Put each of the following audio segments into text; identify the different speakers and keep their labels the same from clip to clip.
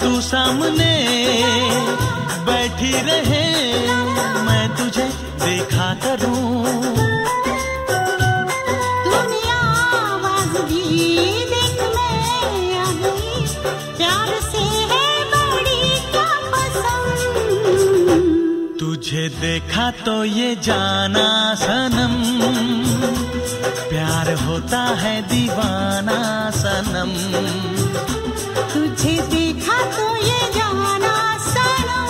Speaker 1: तू सामने बैठी रहे, मैं तुझे देखा करूं।
Speaker 2: दुनिया आवाज भी देख मैं आ गई, प्यार से है बड़ी क्या पसंद।
Speaker 1: तुझे देखा तो ये जाना सनम, प्यार होता है दीवाना सनम।
Speaker 2: तुझे देखा तो ये जाना सनम,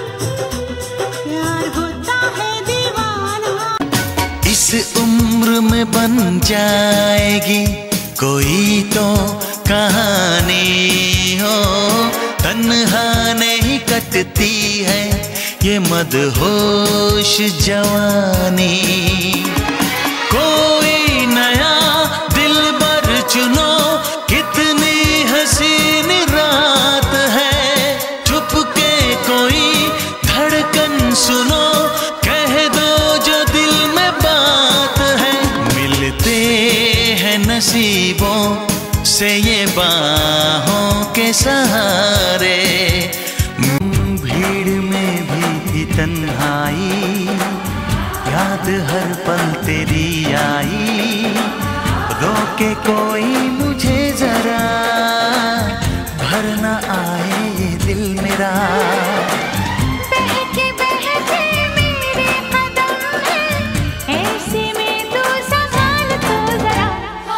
Speaker 2: प्यार होता है दीवाना।
Speaker 1: इस उम्र में बन जाएगी कोई तो कहानी हो, तन्हा नहीं कटती है ये मदहोश जवानी। कोई नया दिलबर चुनो, कितनी हसीन रात है। चुपके कोई धड़कन सुनो, कह दो जो दिल में बात है। मिलते हैं नसीबों से ये बाहों के सहारे, भीड़ में भी थी तन्हाई, याद हर पल तेरी आई। रोके कोई मुझे जरा, भर न आए ये दिल मेरा।
Speaker 2: बहके बहके मेरे कदम हैं, ऐसे में तू संभाल तो जरा।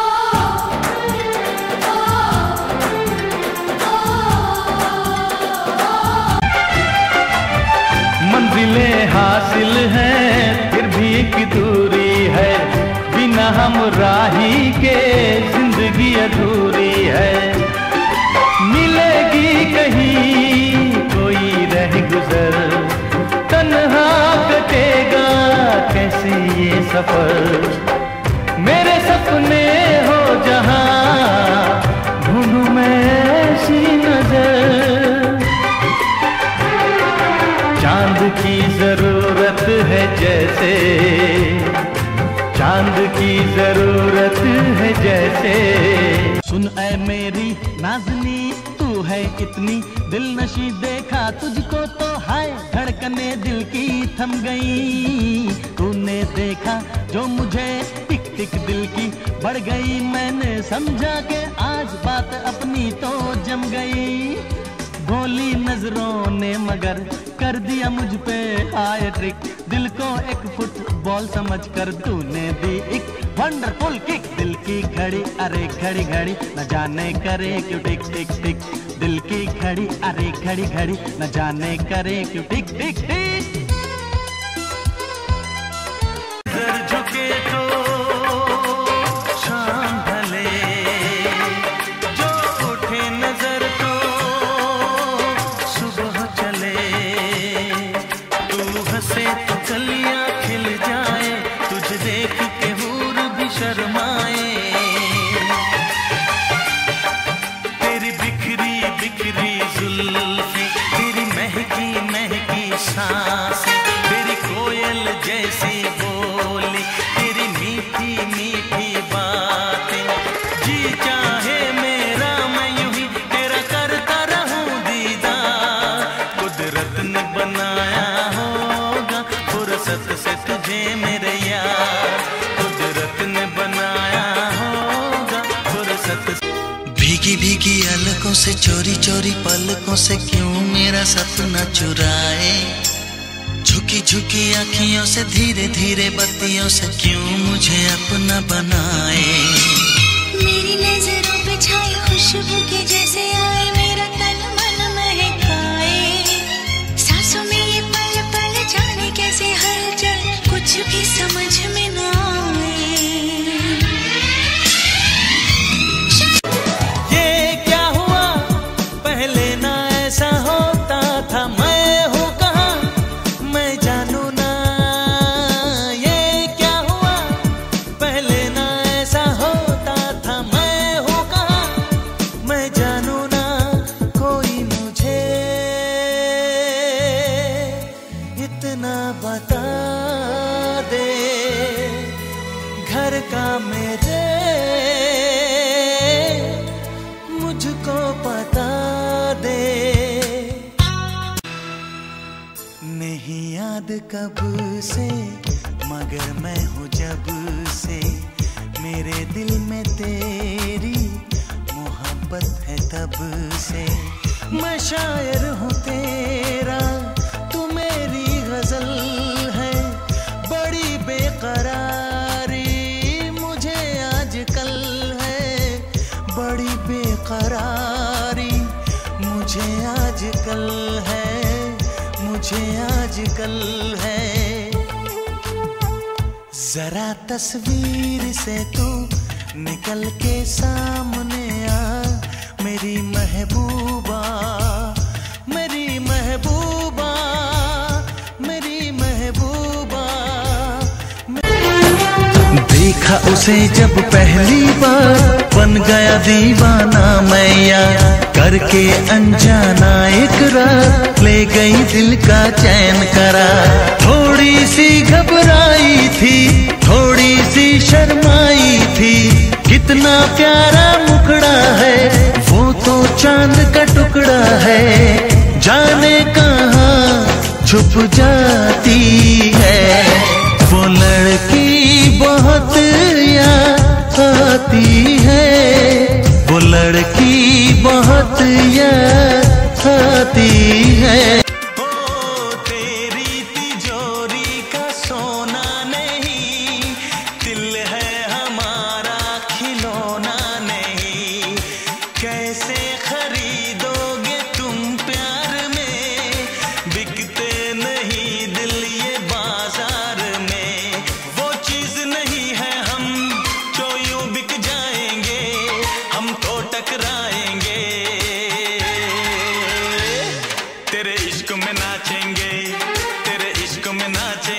Speaker 1: मंजिलें हासिल हैं फिर भी एक दूरी है, बिना हम राही के जिंदगी अधूरी है। मिलेगी कहीं कोई रह गुजर, तन्हा कटेगा कैसे ये सफर। मेरे सपने हो जहां, ढूंढूं मैं ऐसी नजर। चांद की जरूरत है जैसे, चांद की जरूरत है जैसे। सुन ऐ मेरी नाज़नी, तू है इतनी दिलनशी, देखा तुझको तो हाय धड़कने दिल की थम गई। तूने देखा जो मुझे टिक टिक दिल की बढ़ गई, मैंने समझा कि आज बात अपनी तो जम गई। भोली नजरों ने मगर कर दिया मुझ पे हाय ट्रिक, दिल को एक फुटबॉल समझ कर तूने दी एक वंडरफुल किक। दिल की घड़ी अरे घड़ी घड़ी न जाने करे क्यों टिक टिक टिक, दिल की घड़ी अरे घड़ी घड़ी न जाने करे क्यों टिक टिक टिक। नजर झुके तो शाम ढले, जो उठे नजर तो सुबह चले। तू हंसे तो कलियां खिल जाए, तुझे देख के हूर भी शर्माए। तेरी बिखरी बिखरी जुल्फें, तेरी महकी महकी सांसें, तेरी कोयल जैसी बोली, तेरी मीठी मीठी बातें। जी चाहे मेरा मैं यूं ही तेरा करता रहूं दीदार। कुदरत ने बनाया होगा फुर्सत से तुझे मेरे यार, कुदरत ने बनाया होगा फुर्सत से। भीगी भीगी अलकों से चोरी चोरी पलकों से क्यों मेरा सपना चुराए। झुकी झुकी आँखियों से धीरे धीरे बत्तियों से क्यों मुझे अपना बनाए।
Speaker 2: मेरी नजरों पे छाई खुशबू के जैसे आए, मेरा तन मन महकाए। सांसों में ये पल पल जाने कैसे हलचल, कुछ भी समझ में ना आए।
Speaker 1: ये क्या हुआ पहले ना ऐसा होता था, मैं हूँ कहाँ मैं जानू ना। ये क्या हुआ पहले ना ऐसा होता था, मैं हूँ कहाँ मैं जानू ना। कब से मगर मैं हूँ जब से, मेरे दिल में तेरी मोहब्बत है तब से। मैं शायर हूँ तेरा, तू मेरी गजल है, बड़ी बेकरारी मुझे आजकल है, बड़ी बेकरारी मुझे आजकल है, मुझे आजकल है। जरा तस्वीर से तू निकल के सामने आ, मेरी महबूबा, मेरी महबूबा, मेरी महबूबा। देखा उसे जब पहली बार बन गया दीवाना मैं यार, करके अनजाना इकरार ले गई दिल का चैन करार। थोड़ी सी घबराई थी, थोड़ी सी शर्माई थी, कितना प्यारा मुखड़ा है वो तो चांद का टुकड़ा है, जाने कहाँ छुप जाती है। वो लड़की बहुत याद आती है, वो लड़की बहुत याद आती है। ओ तेरी तिजोरी का सोना नहीं, दिल है हमारा खिलौना नहीं, कैसे खरीदोगे तुम प्यार में, बिकते नहीं दिल ये बाजार में। वो चीज नहीं है हम जो यूं बिक जाएंगे, हम तो टकराएंगे, तेरे इश्क में नाचेंगे, तेरे इश्क में नाचेंगे।